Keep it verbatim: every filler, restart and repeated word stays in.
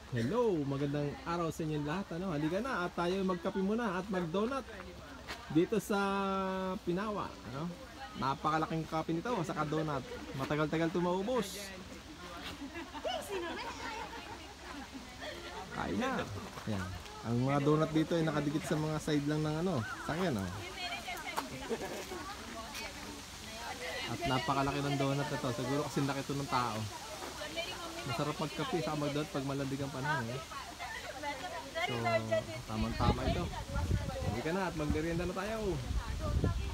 Hello, magandang araw sa inyo lahat. Ano, halika na at tayo magkape muna at mag-donut dito sa Pinawa. Ano? Napakalaking kape nito sa donut. Matagal-tagal ito maubos. Kain na. Yan. Ang mga donut dito ay nakadikit sa mga side lang ng ano, sakyan. Oh. At napakalaki ng donut na to. Siguro kasi laki ito ng tao. Masarap magkape sa mag-donut pag malamig ang panahon. Eh. So, tamang-tama ito. Hindi ka na at mag-merienda na tayo.